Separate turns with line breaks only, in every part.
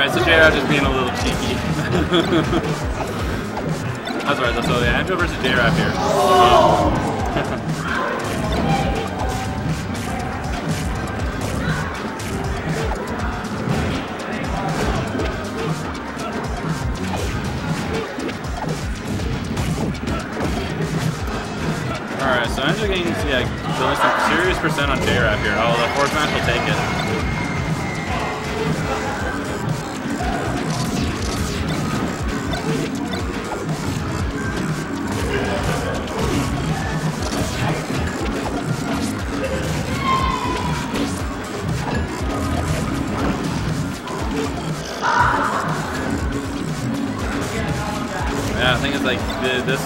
Alright, so JRAF just being a little cheeky. That's right, so yeah, Anjo versus JRAF here. Alright, so Anjo getting doing some serious percent on JRAF here. Oh, the fourth match will take it. Yeah, I think it's like this.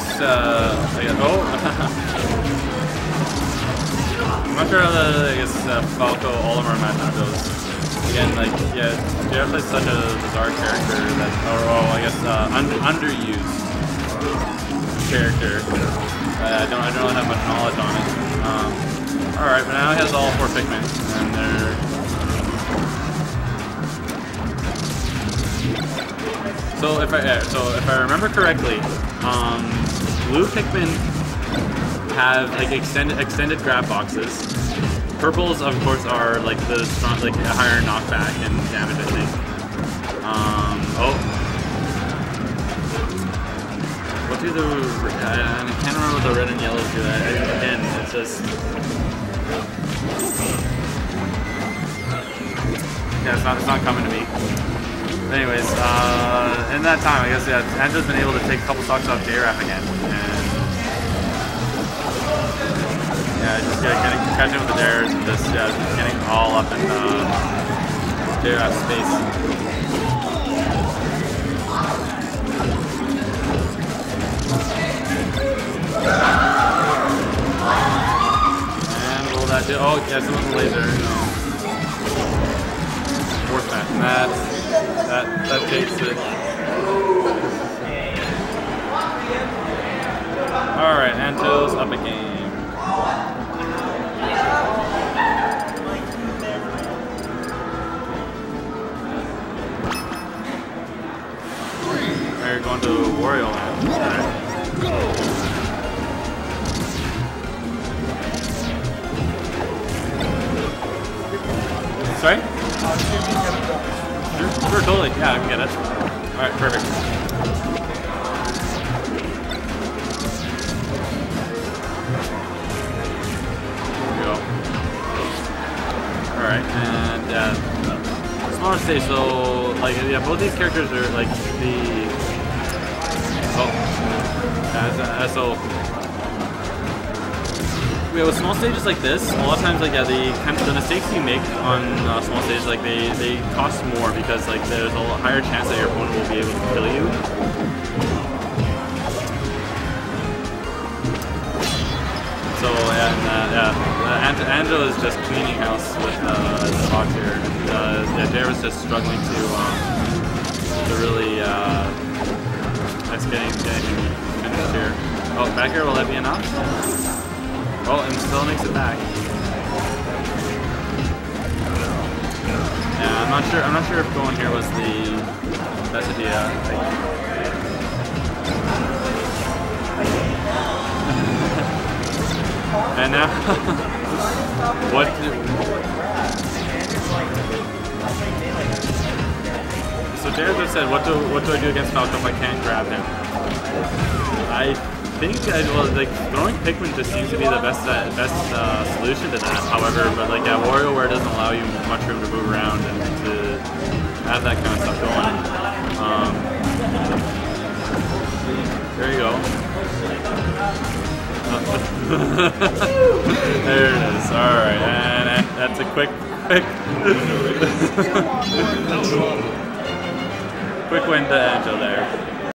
I'm not sure how the Falco Olimar match goes. Again, like JRAF plays such a bizarre character that, underused character. I don't really have much knowledge on it. All right, but now he has all 4 Pikmin, and they're. So if I remember correctly, blue Pikmin have like extended grab boxes. Purples, of course, are like the strong, like a higher knockback and damage, I think. What do the? I can't remember what the red and yellows do. Again, it's just. Yeah, it's not coming to me. But anyways, in that time, I guess Anjo's been able to take a couple stocks off JRAF again, and just catching with the dares and just getting all up in JRAF's space. And will that do? Oh, yeah, some of the laser. No. Fourth match, and that takes it. Alright, Anjo's up a game. We're going to Wario Land. Alright. Sorry? Sure, totally. Yeah, I can get it. Alright, perfect. There we go. Alright, and smaller stage, so like both these characters are like so with small stages like this, a lot of times, like the mistakes you make on small stages, like they cost more because like there's a higher chance that your opponent will be able to kill you. So Anjo is just cleaning house with the box here, and JRAF is just struggling to really that's getting finished here. Oh, back here, will that be enough? Oh, and still makes it back. Yeah, I'm not sure if going here was the best idea. And now, what? So JRAF just said, what do I do against Falco if I can't grab him? I think throwing Pikmin just seems to be the best solution to that. However, but like WarioWare doesn't allow you much room to move around and to have that kind of stuff going. There you go. There it is. All right, and that's a quick win to Anjo there.